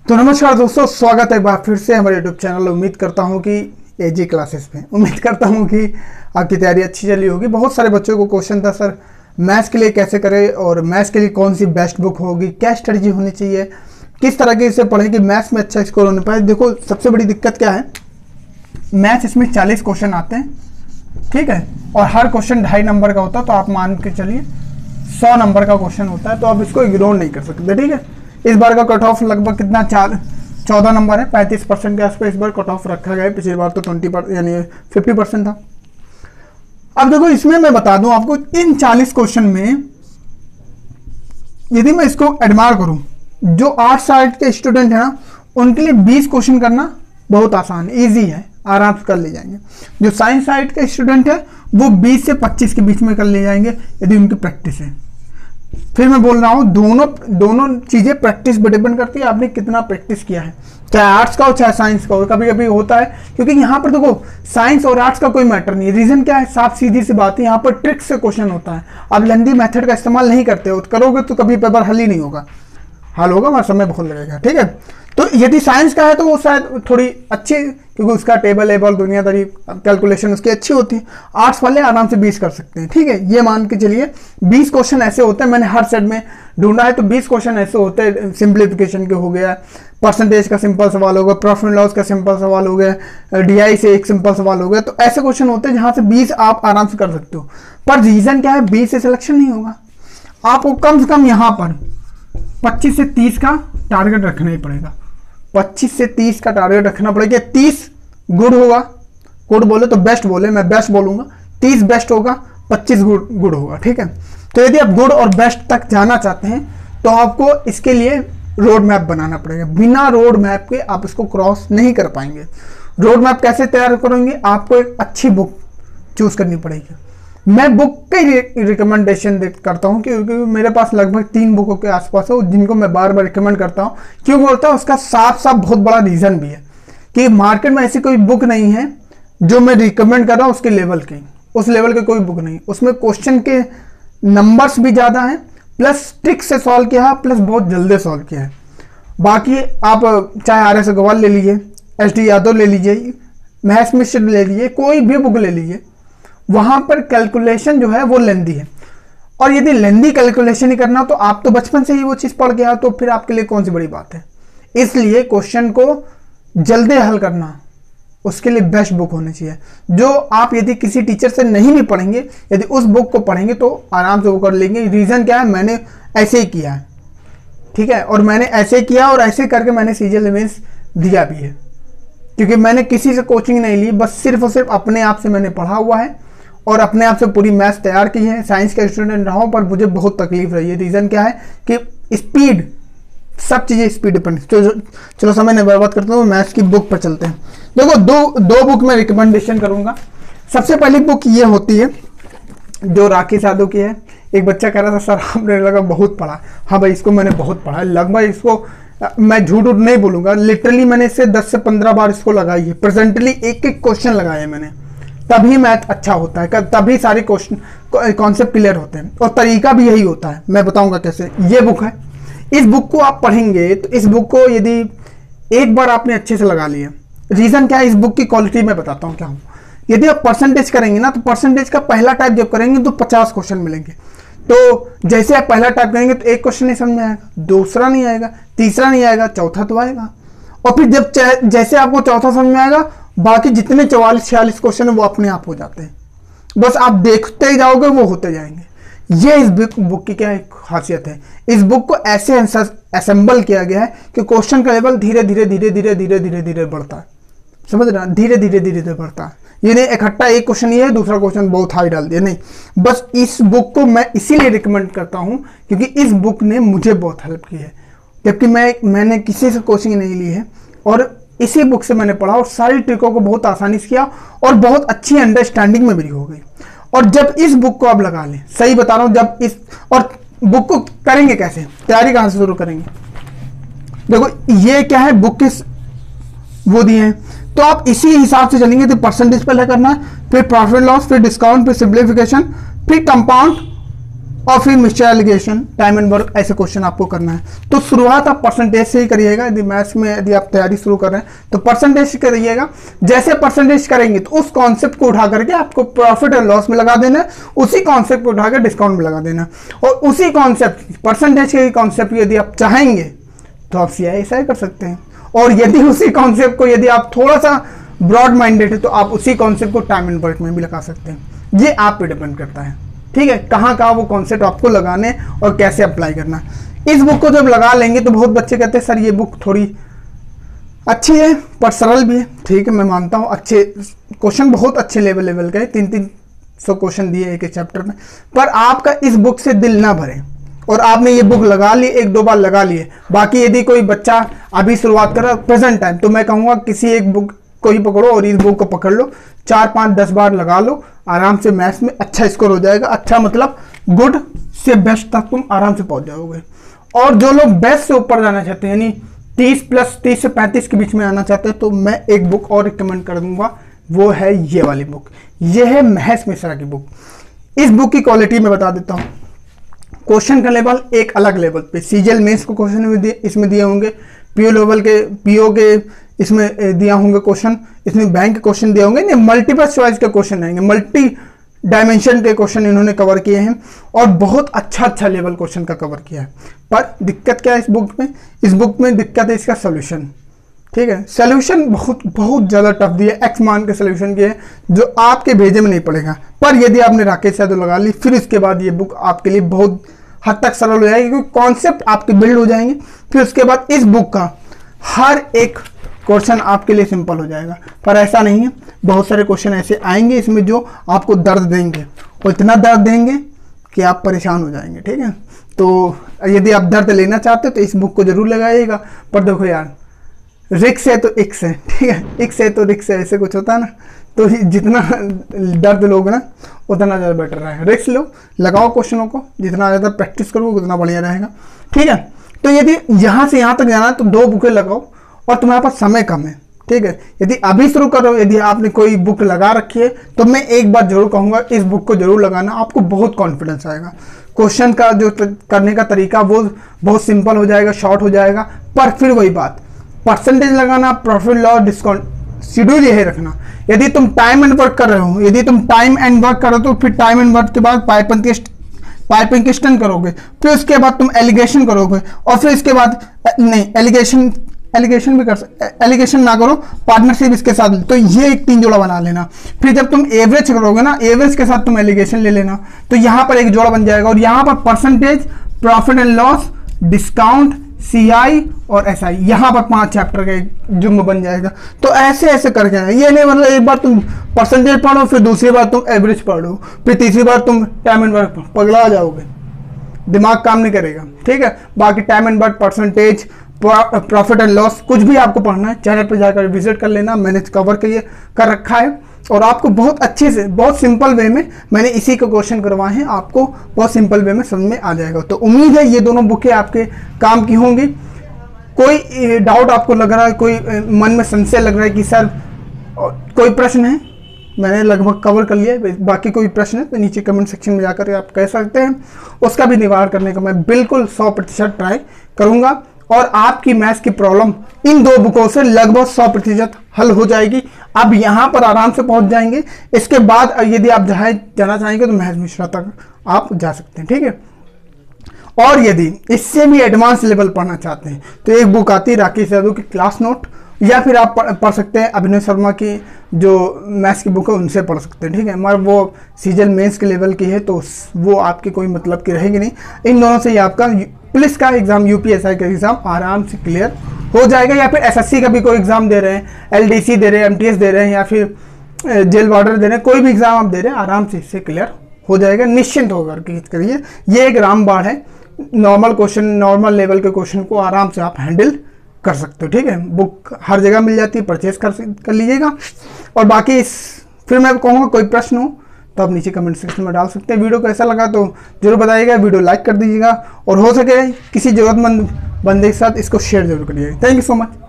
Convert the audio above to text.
तो नमस्कार दोस्तों, स्वागत है एक बार फिर से हमारे यूट्यूब चैनल। उम्मीद करता हूं कि एजी क्लासेस में उम्मीद करता हूं कि आपकी तैयारी अच्छी चली होगी। बहुत सारे बच्चों को क्वेश्चन था, सर मैथ्स के लिए कैसे करें और मैथ्स के लिए कौन सी बेस्ट बुक होगी, क्या स्ट्रेटजी होनी चाहिए, किस तरह के इसे पढ़ें कि मैथ्स में अच्छा स्कोर होने पाए। देखो सबसे बड़ी दिक्कत क्या है, मैथ्स इसमें 40 क्वेश्चन आते हैं, ठीक है, और हर क्वेश्चन 2.5 नंबर का होता है। तो आप मान के चलिए 100 नंबर का क्वेश्चन होता है, तो आप इसको इग्नोर नहीं कर सकते, ठीक है। इस बार का कट ऑफ लगभग कितना 14 नंबर है, 35% के आसपास इस बार कट ऑफ रखा गया है। पिछली बार तो 20% यानी 50% था। अब देखो इसमें मैं बता दूं आपको, इन 40 क्वेश्चन में यदि मैं इसको एडमायर करूं, जो आर्ट साइड के स्टूडेंट है ना, उनके लिए 20 क्वेश्चन करना बहुत आसान है, ईजी है, आराम से कर ले जाएंगे। जो साइंस साइड के स्टूडेंट है वो 20 से 25 के बीच में कर ले जाएंगे यदि उनकी प्रैक्टिस है। फिर मैं बोल रहा हूं दोनों चीजें प्रैक्टिस पर डिपेंड करती है, आपने कितना प्रैक्टिस किया है, चाहे आर्ट्स का हो चाहे साइंस का हो। कभी कभी होता है, क्योंकि यहाँ पर देखो साइंस और आर्ट्स का कोई मैटर नहीं है। रीजन क्या है, साफ सीधी सी बात है, यहाँ पर ट्रिक से क्वेश्चन होता है। आप लेंदी मेथड का इस्तेमाल नहीं करते हो, करोगे तो कभी पेपर हल ही नहीं होगा, हल होगा मगर समय बहुत लगेगा, ठीक है। तो यदि साइंस का है तो वो शायद थोड़ी अच्छी, क्योंकि उसका टेबल एबल दुनियादारी कैलकुलेशन उसकी अच्छी होती है। आर्ट्स वाले आराम से 20 कर सकते हैं, ठीक है। ये मान के चलिए 20 क्वेश्चन ऐसे होते हैं, मैंने हर सेट में ढूंढा है, तो 20 क्वेश्चन ऐसे होते हैं। सिंप्लीफिकेशन के हो गया, परसेंटेज का सिंपल सवाल हो गया, प्रॉफिट एंड लॉस का सिंपल सवाल हो गया, डीआई से एक सिंपल सवाल हो गया। तो ऐसे क्वेश्चन होते हैं जहां से 20 आप आराम से कर सकते हो। पर रीजन क्या है, 20 से सिलेक्शन नहीं होगा, आपको कम से कम यहाँ पर 25 से 30 का टारगेट रखना ही पड़ेगा। 25 से 30 का टारगेट रखना पड़ेगा। 30 गुड होगा, गुड बोले तो बेस्ट बोले, मैं बेस्ट बोलूंगा, 30 बेस्ट होगा, 25 गुड होगा, ठीक है। तो यदि आप गुड और बेस्ट तक जाना चाहते हैं तो आपको इसके लिए रोड मैप बनाना पड़ेगा। बिना रोड मैप के आप इसको क्रॉस नहीं कर पाएंगे। रोड मैप कैसे तैयार करेंगे, आपको एक अच्छी बुक चूज करनी पड़ेगी। मैं बुक के रिकमेंडेशन करता हूं, क्योंकि मेरे पास लगभग 3 बुकों के आसपास है जिनको मैं बार बार रिकमेंड करता हूं। क्यों बोलता हूं, उसका साफ साफ बहुत बड़ा रीजन भी है कि मार्केट में ऐसी कोई बुक नहीं है जो मैं रिकमेंड कर रहा हूं उसके लेवल की, उस लेवल के कोई बुक नहीं। उसमें क्वेश्चन के नंबर्स भी ज्यादा हैं, प्लस ट्रिक से सॉल्व किया है, प्लस बहुत जल्दी सॉल्व किया है। बाकी आप चाहे RS अग्रवाल ले लीजिए, SD यादव ले लीजिए, महेश मिश्र ले लीजिए, कोई भी बुक ले लीजिए, वहां पर कैलकुलेशन जो है वो लेंदी है। और यदि लेंदी कैलकुलेशन ही करना तो आप तो बचपन से ही वो चीज पढ़ गया, तो फिर आपके लिए कौन सी बड़ी बात है। इसलिए क्वेश्चन को जल्दी हल करना, उसके लिए बेस्ट बुक होनी चाहिए, जो आप यदि किसी टीचर से नहीं भी पढ़ेंगे, यदि उस बुक को पढ़ेंगे तो आराम से वो कर लेंगे। रीजन क्या है, मैंने ऐसे ही किया है, ठीक है, और मैंने ऐसे किया और ऐसे करके मैंने सीजीएल मेंस दिया भी है, क्योंकि मैंने किसी से कोचिंग नहीं ली, बस सिर्फ और सिर्फ अपने आप से मैंने पढ़ा हुआ है और अपने आप से पूरी मैथ्स तैयार की है। साइंस का स्टूडेंट रहा हूं, पर मुझे बहुत तकलीफ रही है। रीजन क्या है कि स्पीड, सब चीजें स्पीड डिपेंड। चलो समय नहीं बर्बाद करता हूँ, मैथ्स की बुक पर चलते हैं। देखो दो बुक में रिकमेंडेशन करूंगा। सबसे पहली बुक ये होती है जो राकेश यादव की है। एक बच्चा कह रहा था सर आपने लगा बहुत पढ़ा, हाँ भाई इसको मैंने बहुत पढ़ा है, लगभग इसको मैं झूठ नहीं बोलूंगा, लिटरली मैंने इससे 10 से 15 बार इसको लगाई है। प्रेजेंटली एक एक क्वेश्चन लगाए मैंने, तभी मैथ अच्छा होता है, तभी सारे क्वेश्चन कॉन्सेप्ट क्लियर होते हैं। और तरीका भी यही होता है, मैं बताऊंगा कैसे। ये बुक है, इस बुक को आप पढ़ेंगे तो इस बुक को यदि एक बार आपने अच्छे से लगा लिया, रीजन क्या है, इस बुक की क्वालिटी मैं बताता हूँ क्या हूँ। यदि आप परसेंटेज करेंगे ना, तो परसेंटेज का पहला टाइप जब करेंगे तो 50 क्वेश्चन मिलेंगे। तो जैसे आप पहला टाइप करेंगे तो एक क्वेश्चन नहीं समझ में आएगा, दूसरा नहीं आएगा, तीसरा नहीं आएगा, चौथा तो आएगा। और फिर जब जैसे आपको चौथा समझ में आएगा, बाकी जितने 44-46 क्वेश्चन है वो अपने आप हो जाते हैं। बस आप देखते ही जाओगे, वो होते जाएंगे। ये इस बुक की क्या एक खासियत है, इस बुक को ऐसे असेंबल किया गया है कि क्वेश्चन का लेवल धीरे धीरे धीरे धीरे धीरे धीरे धीरे बढ़ता है। समझ रहे, धीरे धीरे धीरे धीरे बढ़ता है। ये नहीं इकट्ठा एक क्वेश्चन ये है, दूसरा क्वेश्चन बहुत हाई डाल दिया, नहीं। बस इस बुक को मैं इसीलिए रिकमेंड करता हूं क्योंकि इस बुक ने मुझे बहुत हेल्प की है, जबकि मैंने किसी से कोचिंग नहीं ली है और इसी बुक से मैंने पढ़ा और सारी ट्रिकों को बहुत आसानी से किया और बहुत अच्छी अंडरस्टैंडिंग में भी हो गई। और जब इस बुक को आप लगा लें, सही बता रहा हूं, जब इस और बुक को करेंगे कैसे, तैयारी कहां से शुरू करेंगे। देखो ये क्या है, बुक के वो दिए हैं, तो आप इसी हिसाब से चलेंगे। तो परसेंटेज पहले करना है, फिर प्रॉफिट लॉस, फिर डिस्काउंट, फिर सिंप्लीफिकेशन, फिर कंपाउंड, और फिर mixture alligation, time and work, ऐसे क्वेश्चन आपको करना है। तो शुरुआत आप परसेंटेज से ही करिएगा। यदि मैथ्स में यदि आप तैयारी शुरू कर रहे हैं तो परसेंटेज से करिएगा। जैसे परसेंटेज करेंगे तो उस कॉन्सेप्ट को उठा करके आपको प्रॉफिट और लॉस में लगा देना है, उसी कॉन्सेप्ट को उठा कर डिस्काउंट में लगा देना है। और उसी कॉन्सेप्ट परसेंटेज के कॉन्सेप्ट यदि आप चाहेंगे तो आप CISI कर सकते हैं। और यदि उसी कॉन्सेप्ट को यदि आप थोड़ा सा ब्रॉड माइंडेड है तो आप उसी कॉन्सेप्ट को टाइम एंड वर्क में भी लगा सकते हैं। ये आप पे डिपेंड करता है, ठीक है, कहाँ वो कॉन्सेप्ट आपको लगाने और कैसे अप्लाई करना। इस बुक को जब लगा लेंगे तो बहुत बच्चे कहते हैं सर ये बुक थोड़ी अच्छी है पर सरल भी है। ठीक है, मैं मानता हूँ, अच्छे क्वेश्चन बहुत अच्छे लेवल के 300 क्वेश्चन दिए एक चैप्टर में, पर आपका इस बुक से दिल ना भरे और आपने ये बुक लगा ली, 1-2 बार लगा लिए। बाकी यदि कोई बच्चा अभी शुरुआत कर रहा है प्रेजेंट टाइम, तो मैं कहूँगा किसी एक बुक को ही पकड़ो और इस बुक को पकड़ लो, 4-5-10 बार लगा लो, आराम से मैथ्स में अच्छा स्कोर हो जाएगा। अच्छा मतलब गुड से बेस्ट तक तुम आराम से पहुंच जाओगे। और जो लोग बेस्ट से ऊपर जाना चाहते हैं, यानी 30 से 35 के बीच में आना चाहते हैं, तो मैं एक बुक और रिकमेंड कर दूंगा, वो है ये वाली बुक। ये है महेश मिश्रा की बुक। इस बुक की क्वालिटी मैं बता देता हूँ। क्वेश्चन का लेवल एक अलग लेवल पे, सीजीएल मेंस को क्वेश्चन इसमें दिए होंगे, पीओ के इसमें दिया होंगे क्वेश्चन, इसमें बैंक के क्वेश्चन दिए होंगे, नहीं मल्टीपल चॉइस के क्वेश्चन आएंगे, मल्टी डायमेंशन के क्वेश्चन इन्होंने कवर किए हैं और बहुत अच्छा लेवल क्वेश्चन का कवर किया है। पर दिक्कत क्या है इस बुक में? इस बुक में दिक्कत है इसका सोल्यूशन। ठीक है, सोल्यूशन बहुत ज़्यादा टफ दिया है, एक्स मान के सोल्यूशन किए जो आपके भेजे में नहीं पड़ेगा। पर यदि आपने राकेश यादव लगा ली, फिर इसके बाद ये बुक आपके लिए बहुत हद तक सरल हो जाएगी, क्योंकि कॉन्सेप्ट आपके बिल्ड हो जाएंगे। फिर उसके बाद इस बुक का हर एक क्वेश्चन आपके लिए सिंपल हो जाएगा। पर ऐसा नहीं है, बहुत सारे क्वेश्चन ऐसे आएंगे इसमें जो आपको दर्द देंगे, और इतना दर्द देंगे कि आप परेशान हो जाएंगे। ठीक है, तो यदि आप दर्द लेना चाहते हो तो इस बुक को जरूर लगाइएगा। पर देखो यार, रिक्स है तो इक्स है, ठीक है, इक्स है तो रिक्स है, ऐसे कुछ होता है ना। तो जितना दर्द लोगे ना उतना ज़्यादा बेटर रहेगा। रिक्स लो, लगाओ क्वेश्चनों को, जितना ज़्यादा प्रैक्टिस करोगे उतना बढ़िया रहेगा। ठीक है, तो यदि यहाँ से यहाँ तक जाना है तो 2 बुकें लगाओ और तुम्हारे पास समय कम है। ठीक है, यदि अभी शुरू करो, यदि आपने कोई बुक लगा रखी है तो मैं एक बात जरूर कहूँगा, इस बुक को जरूर लगाना, आपको बहुत कॉन्फिडेंस आएगा। क्वेश्चन का जो करने का तरीका वो बहुत सिंपल हो जाएगा, शॉर्ट हो जाएगा। पर फिर वही बात, परसेंटेज लगाना, प्रॉफिट लॉस, डिस्काउंट, शेड्यूल यही रखना। यदि तुम टाइम एंड वर्क कर रहे हो, यदि तुम टाइम एंड वर्क करो तो फिर टाइम एंड वर्क के बाद पाइपिंग क्वेश्चन करोगे, फिर उसके बाद तुम एलिगेशन करोगे, और फिर इसके बाद नहीं एलिगेशन भी कर सकते, एलिगेशन ना करो, पार्टनरशिप इसके साथ, तो ये एक 3 जोड़ा बना लेना। फिर जब तुम एवरेज करोगे ना, एवरेज के साथ तुम एलिगेशन ले लेना, तो यहाँ पर एक जोड़ा बन जाएगा। और यहाँ पर percentage, profit and loss, discount, CI और SI, यहाँ पर 5 चैप्टर का जुम्म बन जाएगा। तो ऐसे करके है, ये नहीं मतलब एक बार तुम परसेंटेज पढ़ो, फिर दूसरी बार तुम एवरेज पढ़ो, फिर तीसरी बार तुम टाइम एंड वर्क, पगला जाओगे, दिमाग काम नहीं करेगा। ठीक है, बाकी time and work, percentage, profit and loss, कुछ भी आपको पढ़ना है चैनल पर जाकर विजिट कर लेना, मैंने कवर कर रखा है और आपको बहुत अच्छे से, बहुत सिंपल वे में मैंने इसी के क्वेश्चन करवाए हैं, आपको बहुत सिंपल वे में समझ में आ जाएगा। तो उम्मीद है ये दोनों बुकें आपके काम की होंगी। कोई डाउट आपको लग रहा है, कोई मन में संशय लग रहा है कि सर कोई प्रश्न है, मैंने लगभग कवर कर लिया है, बाकी कोई प्रश्न है तो नीचे कमेंट सेक्शन में जाकर आप कह सकते हैं, उसका भी निवारण करने का मैं बिल्कुल 100% ट्राई करूँगा। और आपकी मैथ्स की प्रॉब्लम इन 2 बुकों से लगभग 100% हल हो जाएगी। अब यहाँ पर आराम से पहुँच जाएंगे। इसके बाद यदि आप जाना चाहेंगे तो महेश मिश्रा तक आप जा सकते हैं। ठीक है, और यदि इससे भी एडवांस लेवल पढ़ना चाहते हैं तो एक बुक आती है राकेश यादव की क्लास नोट, या फिर आप पढ़ सकते हैं अभिनव शर्मा की जो मैथ्स की बुक है उनसे पढ़ सकते हैं। ठीक है, मगर वो सीजीएल मेंस के लेवल की है तो वो आपकी कोई मतलब की रहेगी नहीं। इन दोनों से ही आपका पुलिस का एग्जाम, UPSI का एग्जाम आराम से क्लियर हो जाएगा, या फिर SSC का भी कोई एग्जाम दे रहे हैं, LDC दे रहे हैं, MTS दे रहे हैं, या फिर जेल वार्डर दे रहे हैं, कोई भी एग्जाम आप दे रहे हैं आराम से इससे क्लियर हो जाएगा। निश्चिंत होकर करिए, ये एक रामबाण है। नॉर्मल क्वेश्चन, नॉर्मल लेवल के क्वेश्चन को आराम से आप हैंडल कर सकते हो। ठीक है, बुक हर जगह मिल जाती है, परचेज कर लीजिएगा। और बाकी फिर मैं कहूँगा कोई प्रश्न हो तो आप नीचे कमेंट सेक्शन में डाल सकते हैं। वीडियो को ऐसा लगा तो जरूर बताइएगा, वीडियो लाइक कर दीजिएगा और हो सके किसी जरूरतमंद बंदे के साथ इसको शेयर जरूर करिएगा। Thank you so much.